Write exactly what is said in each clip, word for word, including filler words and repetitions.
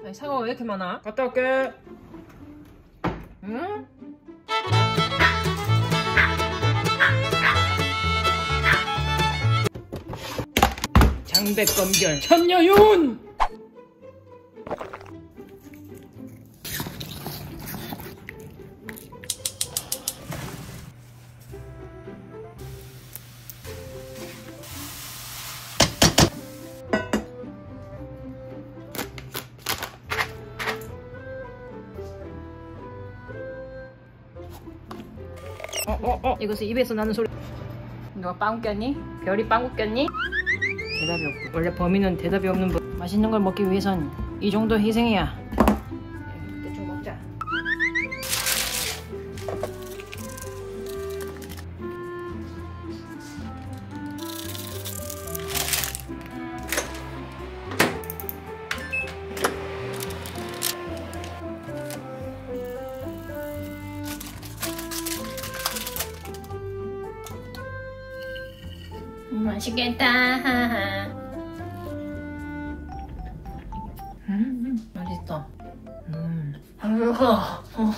아니, 사과가 왜 이렇게 많아? 갔다 올게. 응? 장백검결 천녀윤! 어, 어, 어. 이것은 입에서 나는 소리. 누가 빵 꼈니? 별이 빵 꼈니? 대답이 없고. 원래 범인은 대답이 없는 법. 맛있는 걸 먹기 위해선 이 정도 희생이야. 대충 먹자. 맛있겠다. 음, 맛있어. 음, 아이고. 어.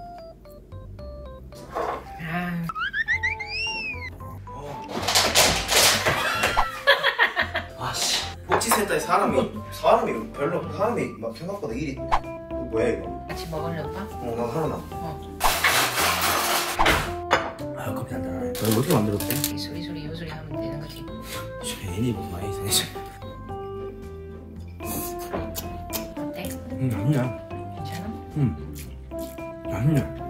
아. 아씨, 복지센터에 사람이 사람이 별로 사람이 막 생각보다 일이 이거 뭐야 이거? 같이 먹을래 오빠? 어, 나 하나 나. 어. 아유 커피 안 달아네. 너 이거 어떻게 만들었대? 이 소리 소리 요 소리 하면 되는 거지. 괜히 뭐 많이 생겼어. 어때? 응, 아니야. 괜찮아? 응, 아니야.